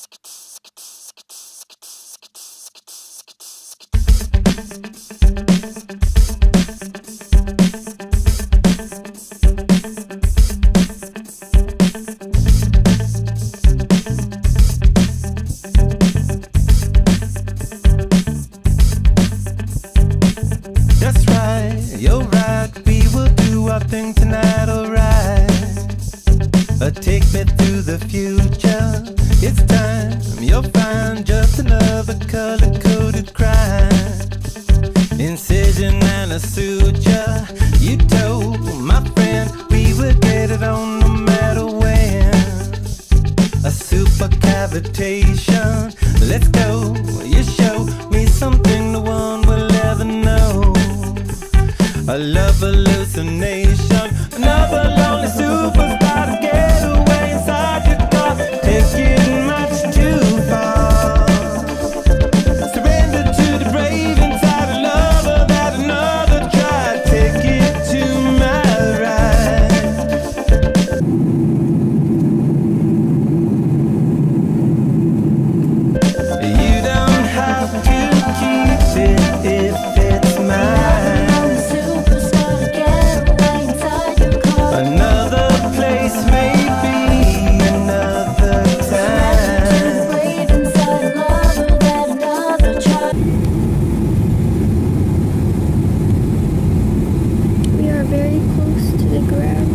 That's right, you're right, we will do our thing tonight, alright. Take me through the future, it's time, you'll find just another color-coded crime. Incision and a suture, you told my friend we would get it on no matter when. A super cavitation, let's go, you show me something no one will ever know. A love hallucination, another lonely superstar to get away inside your car, taking much too far. Surrender to the brave inside a lover that another tried. Take it to my ride. You don't have to keep it if it's mine. Another place, maybe another time. We are very close to the ground.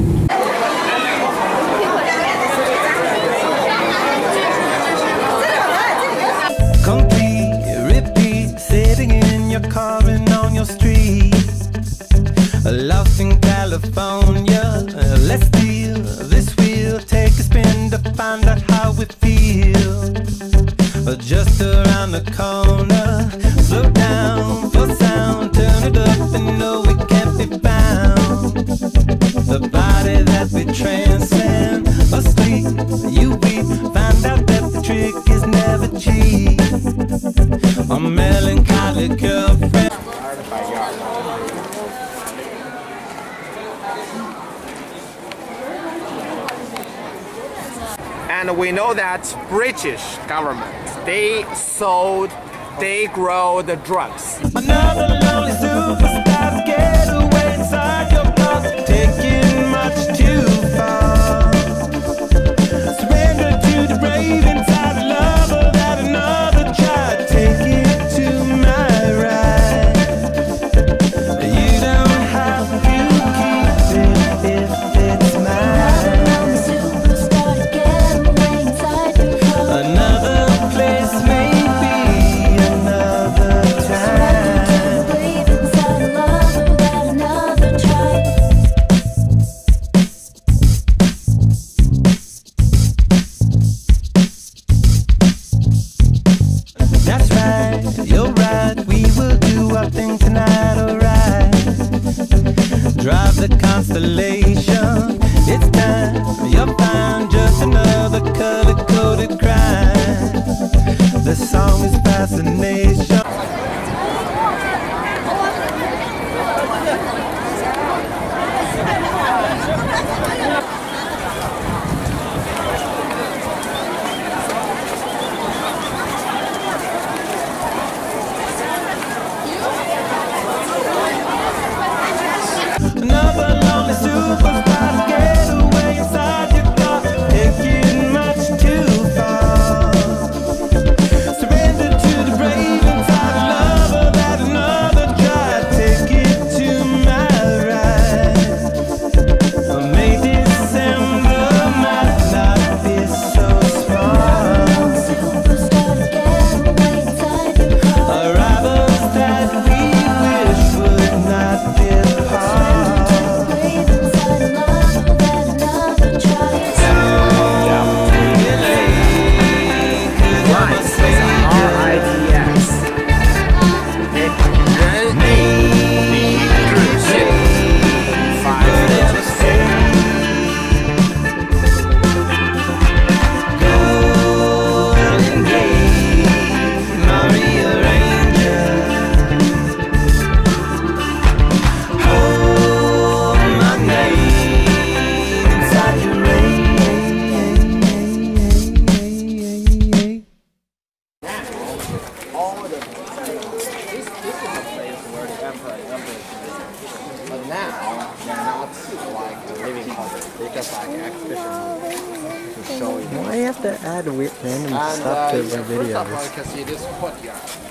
Complete, repeat, sitting in your car and on your street. Lost in California, let's steal this wheel, take a spin to find out how we feel. Just around the corner, slow down for sound, turn it up and know we can't be bound. The body that we transcend, asleep, you weep, find out that the trick is never cheap. A melancholy girlfriend. And we know that British government, they grow the drugs. Another lonely superstar to get away inside your car, taking much too far. Surrender to the brave inside a lover that another tried. Take it to my ride. You don't have to keep it if it's mine. Another place, maybe another time. This is a place where the emperor but now they're not like a living public. They're just like exhibition to show you. Why you have to add random And stuff to the first of all, videos? you can see this courtyard.